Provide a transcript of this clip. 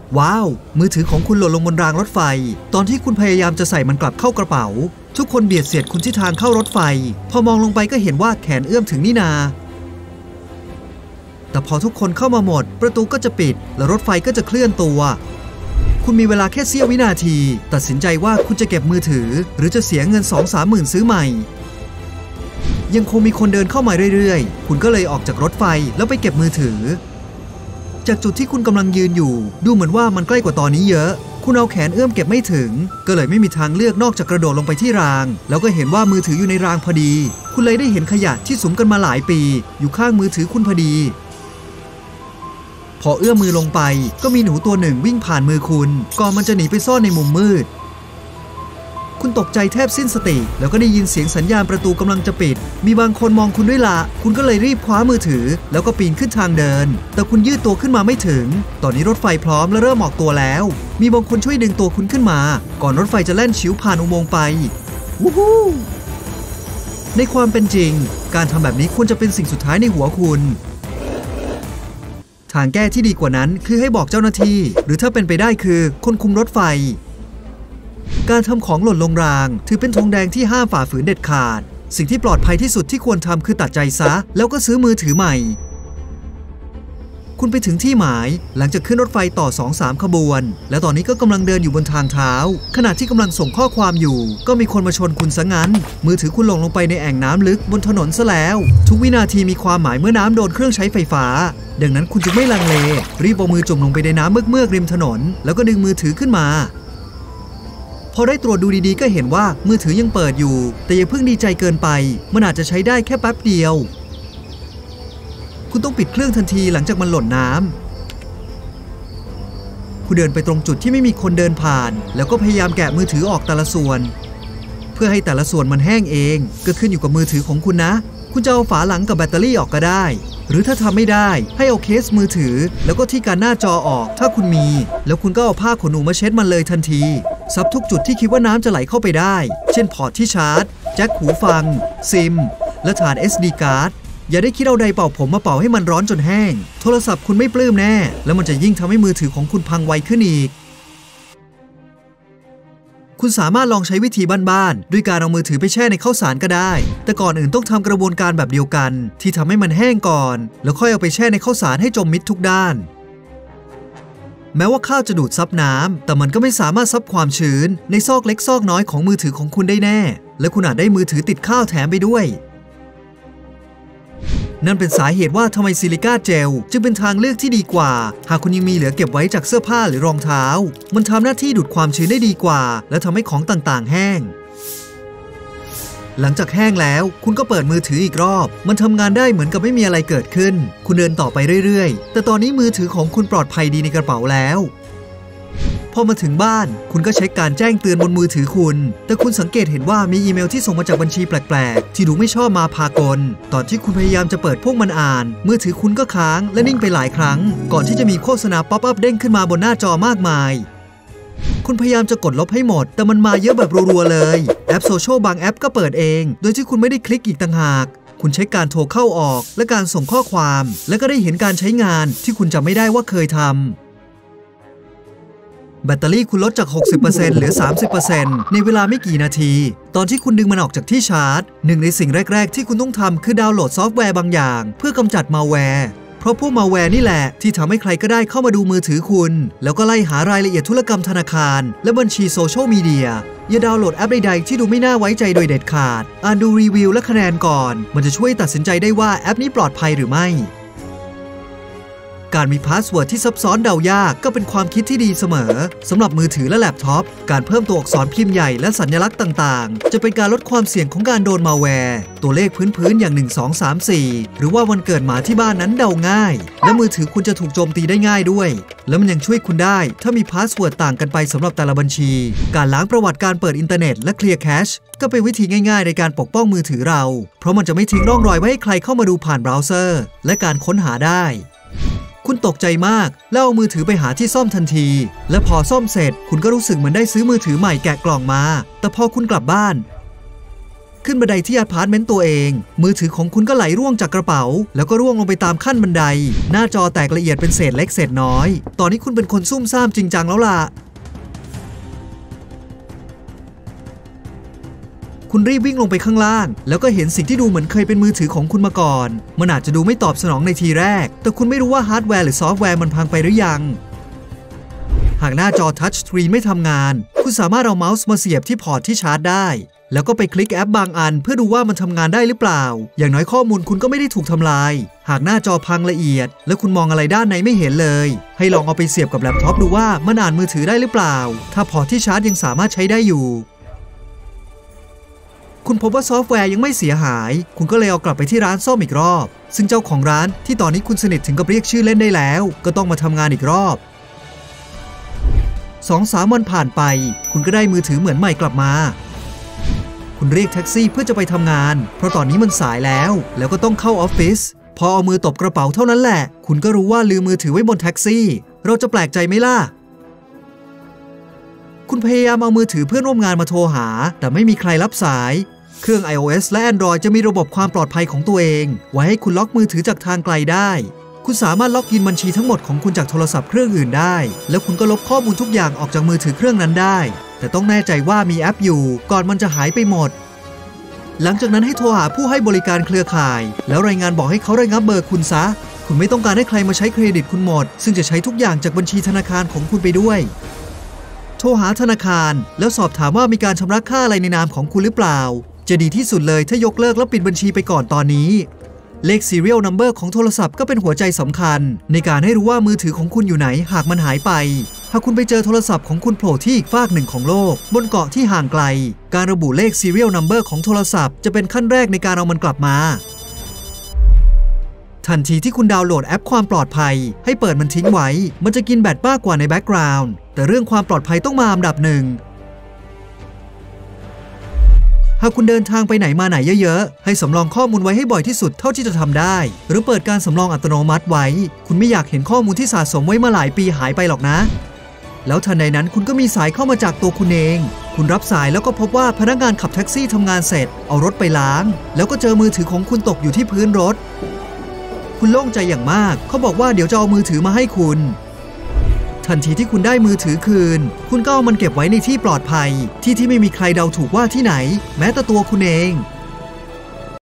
ว้าวมือถือของคุณหล่นลงบนรางรถไฟตอนที่คุณพยายามจะใส่มันกลับเข้ากระเป๋าทุกคนเบียดเสียดคุณที่ทางเข้ารถไฟพอมองลงไปก็เห็นว่าแขนเอื้อมถึงนี่นาแต่พอทุกคนเข้ามาหมดประตูก็จะปิดและรถไฟก็จะเคลื่อนตัวคุณมีเวลาแค่เสี้ยววินาทีตัดสินใจว่าคุณจะเก็บมือถือหรือจะเสียเงิน 2-3 หมื่นซื้อใหม่ยังคงมีคนเดินเข้ามาเรื่อยๆคุณก็เลยออกจากรถไฟแล้วไปเก็บมือถือจากจุดที่คุณกำลังยืนอยู่ดูเหมือนว่ามันใกล้กว่าตอนนี้เยอะคุณเอาแขนเอื้อมเก็บไม่ถึงก็เลยไม่มีทางเลือกนอกจากกระโดดลงไปที่รางแล้วก็เห็นว่ามือถืออยู่ในรางพอดีคุณเลยได้เห็นขยะที่สุมกันมาหลายปีอยู่ข้างมือถือคุณพอดีพอเอื้อมมือลงไปก็มีหนูตัวหนึ่งวิ่งผ่านมือคุณก่อนมันจะหนีไปซ่อนในมุมมืดคุณตกใจแทบสิ้นสติแล้วก็ได้ยินเสียงสัญญาณประตูกำลังจะปิดมีบางคนมองคุณด้วยละคุณก็เลยรีบคว้ามือถือแล้วก็ปีนขึ้นทางเดินแต่คุณยืดตัวขึ้นมาไม่ถึงตอนนี้รถไฟพร้อมและเริ่มออกตัวแล้วมีบางคนช่วยดึงตัวคุณขึ้นมาก่อนรถไฟจะแล่นฉิวผ่านอุโมงค์ไปวู้ฮู้ในความเป็นจริงการทำแบบนี้ควรจะเป็นสิ่งสุดท้ายในหัวคุณทางแก้ที่ดีกว่านั้นคือให้บอกเจ้าหน้าที่หรือถ้าเป็นไปได้คือคนคุมรถไฟการทำของหล่นลงรางถือเป็นธงแดงที่ห้ามฝ่าฝืนเด็ดขาดสิ่งที่ปลอดภัยที่สุดที่ควรทำคือตัดใจซะแล้วก็ซื้อมือถือใหม่คุณไปถึงที่หมายหลังจากขึ้นรถไฟต่อ 2-3 ขบวนและตอนนี้ก็กำลังเดินอยู่บนทางเท้าขณะที่กำลังส่งข้อความอยู่ก็มีคนมาชนคุณซะงั้นมือถือคุณหล่นลงไปในแอ่งน้ำลึกบนถนนซะแล้วทุกวินาทีมีความหมายเมื่อน้ำโดนเครื่องใช้ไฟฟ้าดังนั้นคุณจึงไม่ลังเลรีบเอามือจุ่มลงไปในน้ำเมือกๆริมถนนแล้วก็ดึงมือถือขึ้นมาพอได้ตรวจดูดีๆก็เห็นว่ามือถือยังเปิดอยู่แต่อย่าเพิ่งดีใจเกินไปมันอาจจะใช้ได้แค่แป๊บเดียวคุณต้องปิดเครื่องทันทีหลังจากมันหล่นน้ำคุณเดินไปตรงจุดที่ไม่มีคนเดินผ่านแล้วก็พยายามแกะมือถือออกแต่ละส่วนเพื่อให้แต่ละส่วนมันแห้งเองก็ขึ้นอยู่กับมือถือของคุณนะคุณจะเอาฝาหลังกับแบตเตอรี่ออกก็ได้หรือถ้าทำไม่ได้ให้เอาเคสมือถือแล้วก็ที่การหน้าจอออกถ้าคุณมีแล้วคุณก็เอาผ้าขนหนูมาเช็ดมันเลยทันทีซับทุกจุดที่คิดว่าน้ำจะไหลเข้าไปได้เช่นพอร์ตที่ชาร์จแจ็คหูฟังซิมและฐาน SD card อย่าได้คิดเอาไดร์เป่าผมมาเป่าให้มันร้อนจนแห้งโทรศัพท์คุณไม่ปลื้มแน่แล้วมันจะยิ่งทำให้มือถือของคุณพังไวขึ้นอีกคุณสามารถลองใช้วิธีบ้านๆด้วยการเอามือถือไปแช่ในข้าวสารก็ได้แต่ก่อนอื่นต้องทำกระบวนการแบบเดียวกันที่ทำให้มันแห้งก่อนแล้วค่อยเอาไปแช่ในข้าวสารให้จมมิดทุกด้านแม้ว่าข้าวจะดูดซับน้ำแต่มันก็ไม่สามารถซับความชื้นในซอกเล็กซอกน้อยของมือถือของคุณได้แน่และคุณอาจได้มือถือติดข้าวแถมไปด้วยนั่นเป็นสาเหตุว่าทำไมซิลิก้าเจลจึงเป็นทางเลือกที่ดีกว่าหากคุณยังมีเหลือเก็บไว้จากเสื้อผ้าหรือรองเท้ามันทำหน้าที่ดูดความชื้นได้ดีกว่าและทำให้ของต่างๆแห้งหลังจากแห้งแล้วคุณก็เปิดมือถืออีกรอบมันทำงานได้เหมือนกับไม่มีอะไรเกิดขึ้นคุณเดินต่อไปเรื่อยๆแต่ตอนนี้มือถือของคุณปลอดภัยดีในกระเป๋าแล้วพอมาถึงบ้านคุณก็เช็คการแจ้งเตือนบนมือถือคุณแต่คุณสังเกตเห็นว่ามีอีเมลที่ส่งมาจากบัญชีแปลกๆที่ดูไม่ชอบมาพากลตอนที่คุณพยายามจะเปิดพวกมันอ่านมือถือคุณก็ค้างและนิ่งไปหลายครั้งก่อนที่จะมีโฆษณาป๊อปอัพเด้งขึ้นมาบนหน้าจอมากมายคุณพยายามจะกดลบให้หมดแต่มันมาเยอะแบบรัวๆเลยแอปโซเชียลบางแอปก็เปิดเองโดยที่คุณไม่ได้คลิกอีกต่างหากคุณเช็คการโทรเข้าออกและการส่งข้อความและก็ได้เห็นการใช้งานที่คุณจำไม่ได้ว่าเคยทำแบตเตอรี่คุณลดจาก 60% เหลือ 30% ในเวลาไม่กี่นาทีตอนที่คุณดึงมันออกจากที่ชาร์จหนึ่งในสิ่งแรกๆที่คุณต้องทำคือดาวน์โหลดซอฟต์แวร์บางอย่างเพื่อกำจัดมัลแวร์เพราะพวกมัลแวร์นี่แหละที่ทำให้ใครก็ได้เข้ามาดูมือถือคุณแล้วก็ไล่หารายละเอียดธุรกรรมธนาคารและบัญชีโซเชียลมีเดียอย่าดาวน์โหลดแอปใดๆที่ดูไม่น่าไว้ใจโดยเด็ดขาดอ่านดูรีวิวและคะแนนก่อนมันจะช่วยตัดสินใจได้ว่าแอปนี้ปลอดภัยหรือไม่การมีพาสเวิร์ดที่ซับซ้อนเดายากก็เป็นความคิดที่ดีเสมอสำหรับมือถือและแล็ปท็อปการเพิ่มตัวอักษรพิมพ์ใหญ่และสัญลักษณ์ต่างๆจะเป็นการลดความเสี่ยงของการโดนมัลแวร์ตัวเลขพื้นๆอย่าง1 2 3 4หรือว่าวันเกิดหมาที่บ้านนั้นเดาง่ายและมือถือคุณจะถูกโจมตีได้ง่ายด้วยแล้วมันยังช่วยคุณได้ถ้ามีพาสเวิร์ดต่างกันไปสำหรับแต่ละบัญชีการล้างประวัติการเปิดอินเทอร์เน็ตและเคลียร์แคชก็เป็นวิธีง่ายๆในการปกป้องมือถือเราเพราะมันจะไม่ทิ้งร่องรอยไว้ให้ใครเข้ามาดูผ่านเบราว์เซอร์และการค้นหาได้คุณตกใจมากแล้วเอามือถือไปหาที่ซ่อมทันทีและพอซ่อมเสร็จคุณก็รู้สึกเหมือนได้ซื้อมือถือใหม่แกะกล่องมาแต่พอคุณกลับบ้านขึ้นบันไดที่อพาร์ตเมนต์ตัวเองมือถือของคุณก็ไหลร่วงจากกระเป๋าแล้วก็ร่วงลงไปตามขั้นบันไดหน้าจอแตกละเอียดเป็นเศษเล็กเศษน้อยตอนนี้คุณเป็นคนซุ่มซ่ามจริงจังแล้วล่ะคุณรีบวิ่งลงไปข้างล่างแล้วก็เห็นสิ่งที่ดูเหมือนเคยเป็นมือถือของคุณมาก่อนมันอาจจะดูไม่ตอบสนองในทีแรกแต่คุณไม่รู้ว่าฮาร์ดแวร์หรือซอฟต์แวร์มันพังไปหรือยังหากหน้าจอทัชสกรีนไม่ทำงานคุณสามารถเอาเมาส์มาเสียบที่พอร์ตที่ชาร์จได้แล้วก็ไปคลิกแอปบางอันเพื่อดูว่ามันทำงานได้หรือเปล่าอย่างน้อยข้อมูลคุณก็ไม่ได้ถูกทำลายหากหน้าจอพังละเอียดและคุณมองอะไรด้านในไม่เห็นเลยให้ลองเอาไปเสียบกับแล็ปท็อปดูว่ามันอ่านมือถือได้หรือเปล่าถ้าพอร์ตที่ชาร์จยังสามารถใช้ได้อยู่คุณพบว่าซอฟต์แวร์ยังไม่เสียหายคุณก็เลยเอากลับไปที่ร้านซ่อมอีกรอบซึ่งเจ้าของร้านที่ตอนนี้คุณสนิทถึงกับเรียกชื่อเล่นได้แล้วก็ต้องมาทำงานอีกรอบ 2-3 วันผ่านไปคุณก็ได้มือถือเหมือนใหม่กลับมาคุณเรียกแท็กซี่เพื่อจะไปทำงานเพราะตอนนี้มันสายแล้วก็ต้องเข้าออฟฟิศพอเอามือตบกระเป๋าเท่านั้นแหละคุณก็รู้ว่าลืมมือถือไว้บนแท็กซี่เราจะแปลกใจไหมล่ะคุณพยายามเอามือถือเพื่อนร่วมงานมาโทรหาแต่ไม่มีใครรับสายเครื่อง iOS และ Android จะมีระบบความปลอดภัยของตัวเองไว้ให้คุณล็อกมือถือจากทางไกลได้คุณสามารถล็อกอินบัญชีทั้งหมดของคุณจากโทรศัพท์เครื่องอื่นได้แล้วคุณก็ลบข้อมูลทุกอย่างออกจากมือถือเครื่องนั้นได้แต่ต้องแน่ใจว่ามีแอปอยู่ก่อนมันจะหายไปหมดหลังจากนั้นให้โทรหาผู้ให้บริการเครือข่ายแล้วรายงานบอกให้เขาระงับเบอร์คุณซะคุณไม่ต้องการให้ใครมาใช้เครดิตคุณหมดซึ่งจะใช้ทุกอย่างจากบัญชีธนาคารของคุณไปด้วยโทรหาธนาคารแล้วสอบถามว่ามีการชำระค่าอะไรในนามของคุณหรือเปล่าจะดีที่สุดเลยถ้ายกเลิกแล้วปิดบัญชีไปก่อนตอนนี้เลข serial number ของโทรศัพท์ก็เป็นหัวใจสำคัญในการให้รู้ว่ามือถือของคุณอยู่ไหนหากมันหายไปหากคุณไปเจอโทรศัพท์ของคุณโผล่ที่อีกฟากหนึ่งของโลกบนเกาะที่ห่างไกลการระบุเลข serial number ของโทรศัพท์จะเป็นขั้นแรกในการเอามันกลับมาทันทีที่คุณดาวน์โหลดแอปความปลอดภัยให้เปิดมันทิ้งไว้มันจะกินแบตมากกว่าในแบ็กกราวด์แต่เรื่องความปลอดภัยต้องมาอันดับหนึ่งหากคุณเดินทางไปไหนมาไหนเยอะๆให้สำรองข้อมูลไว้ให้บ่อยที่สุดเท่าที่จะทำได้หรือเปิดการสำรองอัตโนมัติไว้คุณไม่อยากเห็นข้อมูลที่สะสมไว้มาหลายปีหายไปหรอกนะแล้วทันใดนั้นคุณก็มีสายเข้ามาจากตัวคุณเองคุณรับสายแล้วก็พบว่าพนักงานขับแท็กซี่ทำงานเสร็จเอารถไปล้างแล้วก็เจอมือถือของคุณตกอยู่ที่พื้นรถคุณโล่งใจอย่างมากเขาบอกว่าเดี๋ยวจะเอามือถือมาให้คุณทันทีที่คุณได้มือถือคืนคุณก็เอามันเก็บไว้ในที่ปลอดภัยที่ไม่มีใครเดาถูกว่าที่ไหนแม้แต่ตัวคุณเอง